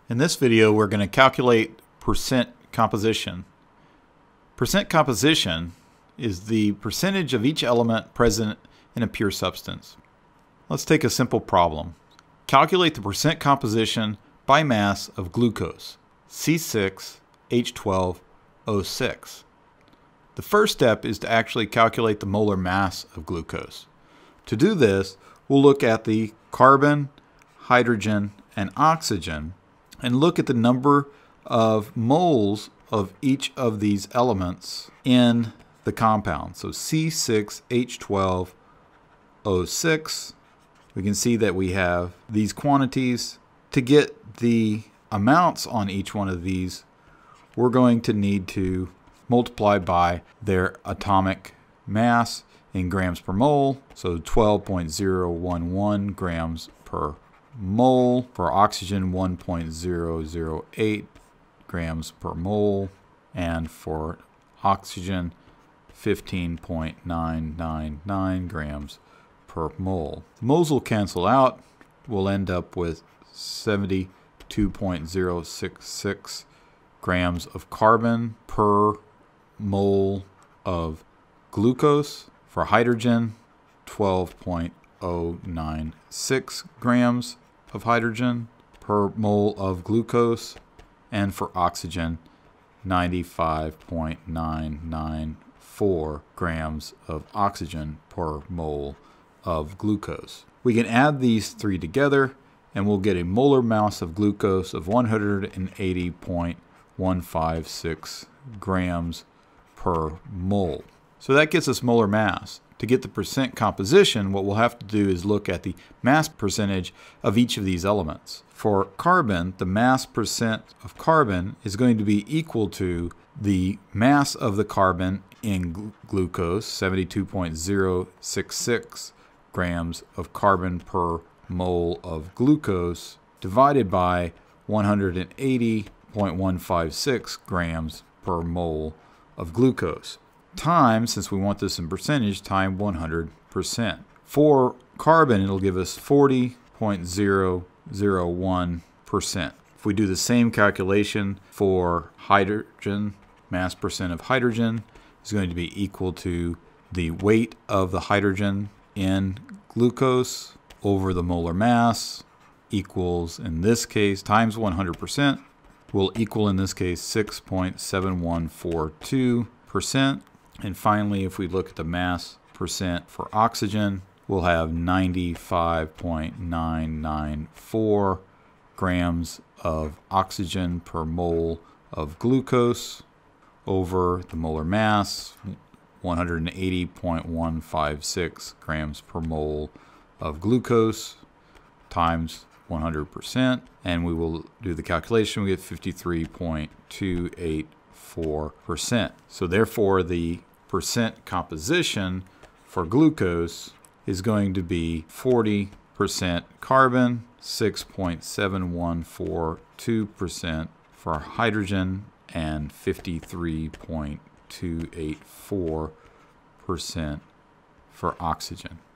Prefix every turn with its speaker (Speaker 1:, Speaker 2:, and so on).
Speaker 1: In this video, we're going to calculate percent composition. Percent composition is the percentage of each element present in a pure substance. Let's take a simple problem. Calculate the percent composition by mass of glucose, C6H12O6. The first step is to actually calculate the molar mass of glucose. To do this, we'll look at the carbon, hydrogen, and oxygen and look at the number of moles of each of these elements in the compound. So C6H12O6, we can see that we have these quantities. To get the amounts on each one of these, we're going to need to multiply by their atomic mass in grams per mole. So 12.011 grams per mole. For oxygen, 1.008 grams per mole. And for oxygen, 15.999 grams per mole. The moles will cancel out. We'll end up with 72.066 grams of carbon per mole of glucose. For hydrogen, 12.096 grams of hydrogen per mole of glucose. And for oxygen, 95.994 grams of oxygen per mole of glucose. We can add these three together and we'll get a molar mass of glucose of 180.156 grams per mole. So that gets us molar mass. To get the percent composition, what we'll have to do is look at the mass percentage of each of these elements. For carbon, the mass percent of carbon is going to be equal to the mass of the carbon in glucose, 72.066 grams of carbon per mole of glucose, divided by 180.156 grams per mole of glucose, times, since we want this in percentage, times 100%. For carbon, it'll give us 40.001%. If we do the same calculation for hydrogen, mass percent of hydrogen is going to be equal to the weight of the hydrogen in glucose over the molar mass equals, in this case, times 100%, will equal, in this case, 6.7142%. And finally, if we look at the mass percent for oxygen, we'll have 95.994 grams of oxygen per mole of glucose over the molar mass, 180.156 grams per mole of glucose times 100%. And we will do the calculation. We get 53.284%. So therefore, the percent composition for glucose is going to be 40% carbon, 6.7142% for hydrogen, and 53.284% for oxygen.